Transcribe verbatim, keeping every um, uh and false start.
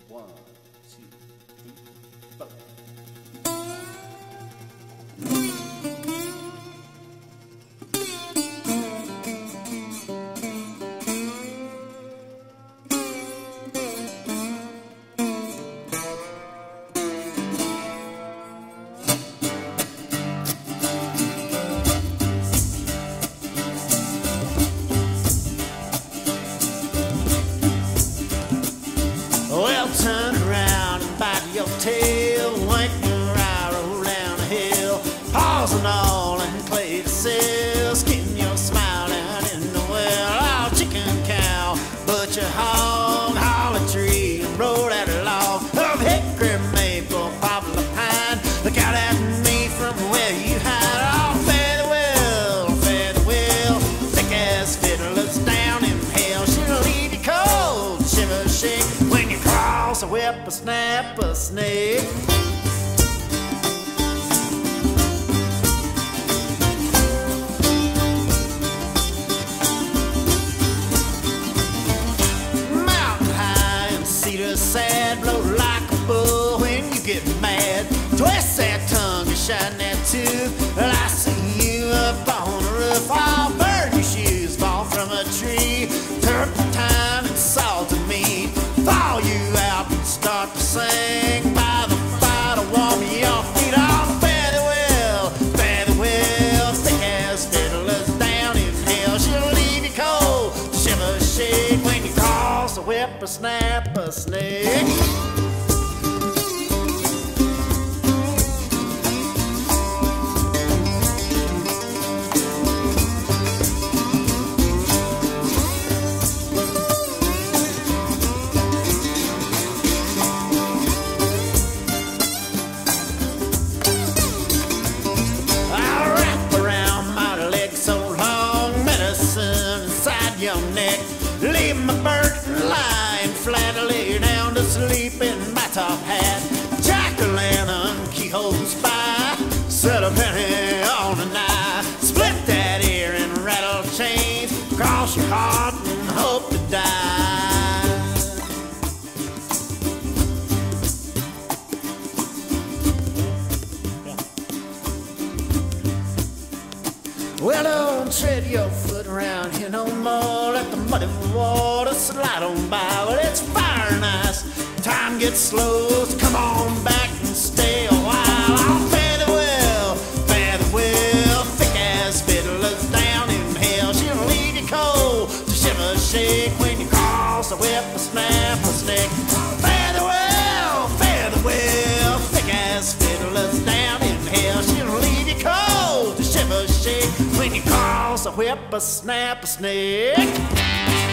One, two, three, four. Well, turn around and bite your tail, wank your eye, roll down the hill, paws and all and clay to sell, skin your smile down in the well. Oh, chicken, cow, butcher, hog, holly tree, and roll that log of hickory, maple, poplar, pine. Look out at me from where you hide. Oh, fare thee well, fare thee well, thick as fiddlers down in hell. She'll leave you cold, shiver, shake when you cross a whippersnapper snake. Mountain high and cedar sad, blow like a bull when you get mad. Twist that tongue and shine that tooth. Well, I see you up on the roof. Oh, burn your shoes, fall from a tree. Turpentine and salted meat, thaw you out and start to sing. By the fire to warm your feet. Oh, fare thee well, fare thee well, thick as fiddlers down in hell. She'll leave you cold, shiver, shake when you cross a whippersnapper snake. Your neck, leave my burden lying flat, lay down to sleep in my top hat. Jack-o'-lantern, keyhole spy, set a penny on a knife, split that ear and rattle chains, cross your heart and hope to die. Well, don't tread your foot around here no more. Let the muddy water slide on by. Well, it's fire and ice, time gets slow, so come on back and stay a while. Oh, fare thee well, fare thee well, thick as fiddlers down in hell. She'll leave you cold to shiver, shake when you cross a whippersnapper snake. Fare thee well, fare thee well, thick as fiddlers down in hell. She'll leave you cold to shiver, shake when you cross a whippersnapper snake.